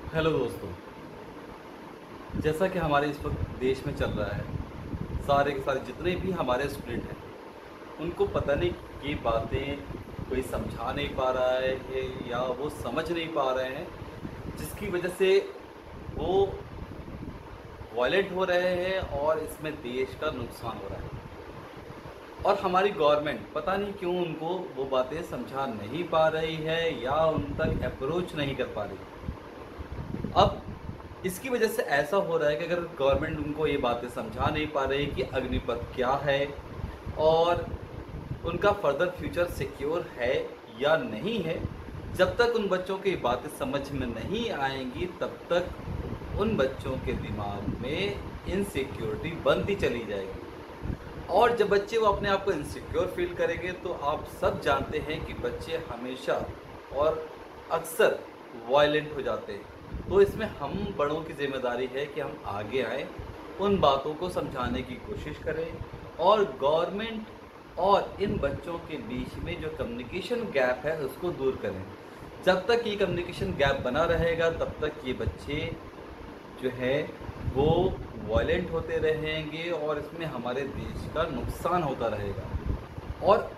Hello दोस्तों। जैसा कि हमारे इस वक्त देश में चल रहा है, सारे के सारे जितने भी हमारे स्टूडेंट हैं, उनको पता नहीं ये बातें कोई समझा नहीं पा रहा है या वो समझ नहीं पा रहे हैं, जिसकी वजह से वो वायलेंट हो रहे हैं और इसमें देश का नुकसान हो रहा है। और हमारी गवर्नमेंट पता नहीं क्यों उनको वो बातें समझा नहीं पा रही है या उन तक अप्रोच नहीं कर पा रही। अब इसकी वजह से ऐसा हो रहा है कि अगर गवर्नमेंट उनको ये बातें समझा नहीं पा रही कि अग्निपथ क्या है और उनका फर्दर फ्यूचर सिक्योर है या नहीं है, जब तक उन बच्चों की बातें समझ में नहीं आएंगी तब तक उन बच्चों के दिमाग में इनसिक्योरिटी बनती चली जाएगी। और जब बच्चे वो अपने आप को इनसिक्योर फील करेंगे तो आप सब जानते हैं कि बच्चे हमेशा और अक्सर वायलेंट हो जाते हैं। तो इसमें हम बड़ों की ज़िम्मेदारी है कि हम आगे आएँ, उन बातों को समझाने की कोशिश करें और गवर्नमेंट और इन बच्चों के बीच में जो कम्युनिकेशन गैप है उसको दूर करें। जब तक ये कम्युनिकेशन गैप बना रहेगा तब तक ये बच्चे जो है वो वायलेंट होते रहेंगे और इसमें हमारे देश का नुकसान होता रहेगा। और